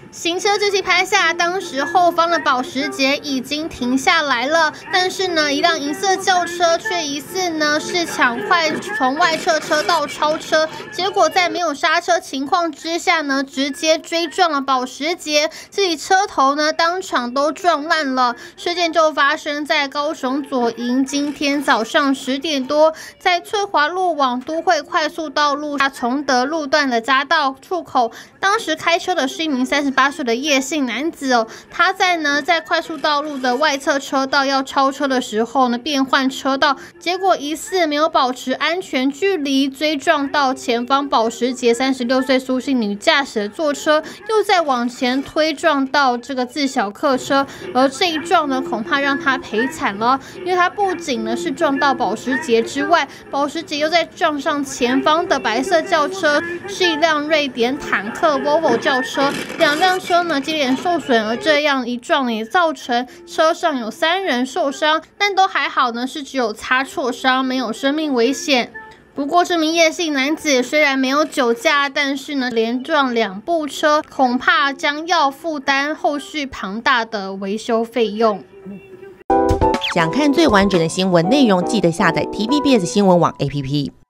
行车记器拍下，当时后方的保时捷已经停下来了，但是呢，一辆银色轿车却疑似呢是抢快从外侧车道超车，结果在没有刹车情况之下呢，直接追撞了保时捷，自己车头呢当场都撞烂了。事件就发生在高雄左营，今天早上10点多，在翠华路往都会快速道路崇德路段的匝道出口，当时开车的是一名38岁的叶姓男子哦，他在快速道路的外侧车道要超车的时候呢，变换车道，结果疑似没有保持安全距离，追撞到前方保时捷36岁苏姓女驾驶的座车，又再往前推撞到这个自小客车，而这一撞呢，恐怕让他赔惨了，因为他不仅呢是撞到保时捷之外，保时捷又在撞上前方的白色轿车，是一辆瑞典坦克 Volvo 轿车，两辆车呢接连受损，而这样一撞也造成车上有3人受伤，但都还好呢，是只有擦挫伤，没有生命危险。不过这名叶姓男子虽然没有酒驾，但是呢连撞2部车，恐怕将要负担后续庞大的维修费用。 想看最完整的新闻内容，记得下载 TVBS 新闻网 APP。